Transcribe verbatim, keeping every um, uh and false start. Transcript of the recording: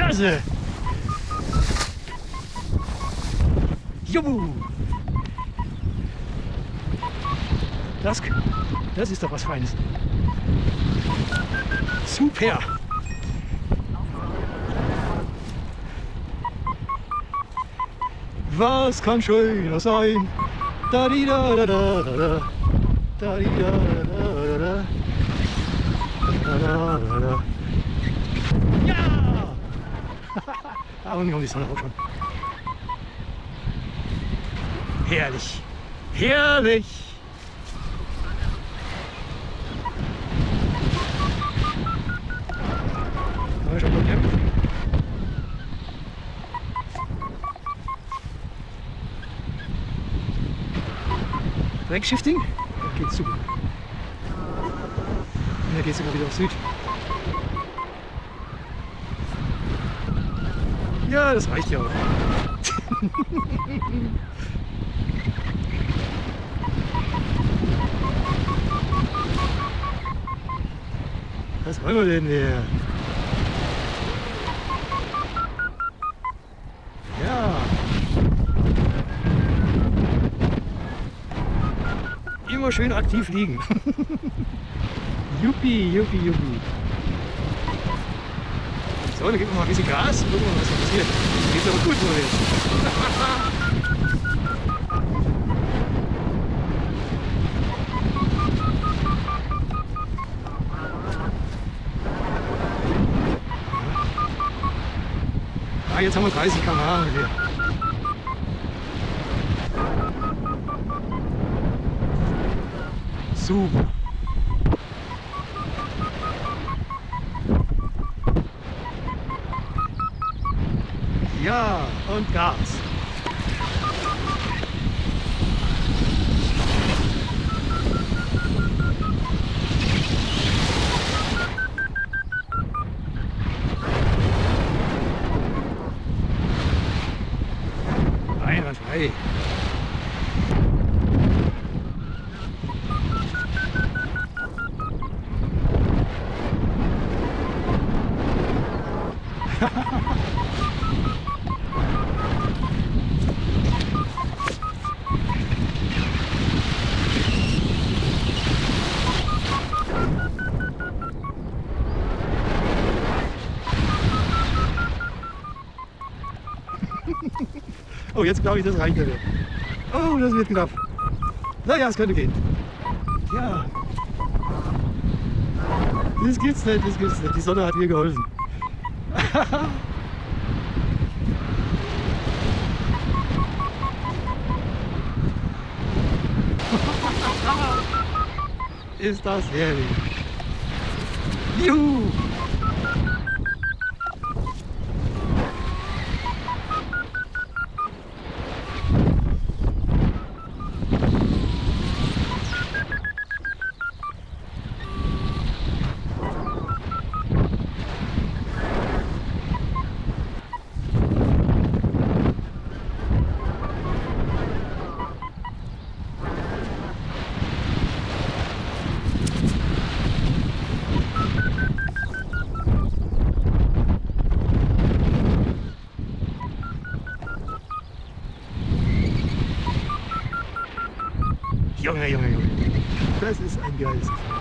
Nase. Juhu. Das, das ist doch was Feines. Super. Was kann schöner sein? Da di da da da da da di da da da da da da da. Ja! Ah, und kommt die Sonne auch schon. Herrlich, herrlich. Kann man schon probieren? Dreckshifting? Da geht's super. Und da geht's sogar wieder auf Süd. Ja, das reicht ja auch. Was wollen wir denn hier? Ja. Immer schön aktiv liegen. Juppie, juppie, juppie. So, dann geben wir mal ein bisschen Gas und gucken wir mal, was da passiert. Geht's aber gut so jetzt. Ah, jetzt haben wir dreißig Kilometer pro Stunde. Super. Ja, und Gas. Einwandfrei. Oh, jetzt glaube ich, das reicht nicht. Oh, das wird knapp. Naja, es könnte gehen. Ja. Das gibt's nicht, das gibt's nicht. Die Sonne hat mir geholfen. Ist das herrlich. Juhu! Junge, Junge, Junge. Das ist ein geiles Gefühl.